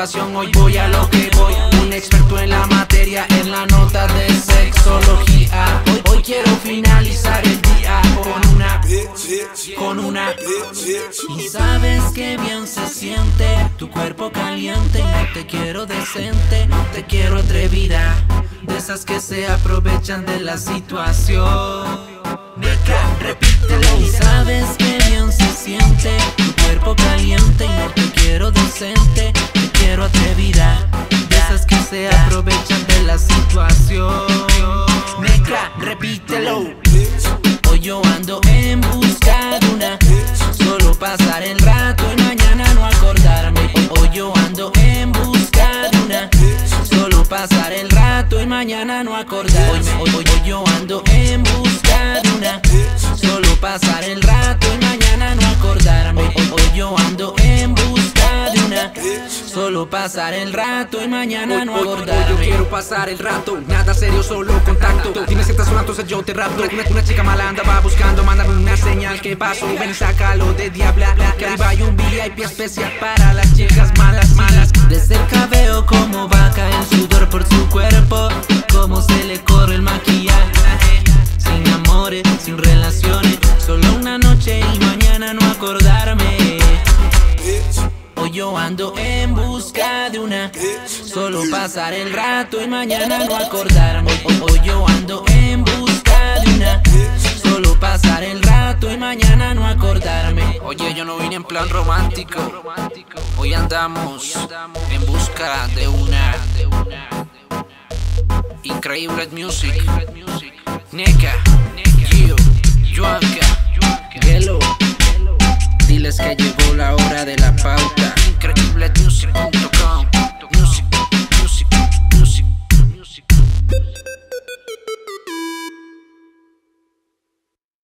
concentración, hoy voy a lo que voy. Un experto en la materia, en la nota de sexología. Hoy quiero finalizar el día con una. Y sabes que bien se siente tu cuerpo caliente. Y no te quiero decente, no te quiero atrevida, de esas que se aprovechan de la situación. Repítelo. Y sabes que bien se siente tu cuerpo caliente. Y no te quiero decente, te quiero atrevida, de esas que se aprovechan de la situación. Repítelo. Hoy yo ando en busca de una, solo pasar el rato y mañana no acordarme. Hoy yo ando en busca de una, solo pasar el rato y mañana no acordarme. Hoy yo ando en busca de una, solo pasar el rato y mañana no acordarme. Hoy yo ando en busca de una, solo pasar el rato y mañana no acordarme. Yo quiero pasar el rato, nada serio, solo contacto. Tienes cierta zona, entonces yo te rapto. Una chica mala andaba buscando, mándame una señal que paso. Ven y sácalo de diabla, que arriba hay un VIP especial para las chicas malas. De cerca veo cómo va caer el sudor por su cuerpo, cómo se le corre el maquillaje. Sin amores, sin relaciones, solo una noche y mañana no acordarme. Hoy yo ando en busca de una, solo pasar el rato y mañana no acordarme. Hoy yo ando en busca de una, solo pasar el rato y mañana no acordarme. Oye, yo no vine en plan romántico, hoy andamos en busca de una. Increíble music, Neka, Gio, Joanka, Gelo. Diles que llegó la hora de la pauta.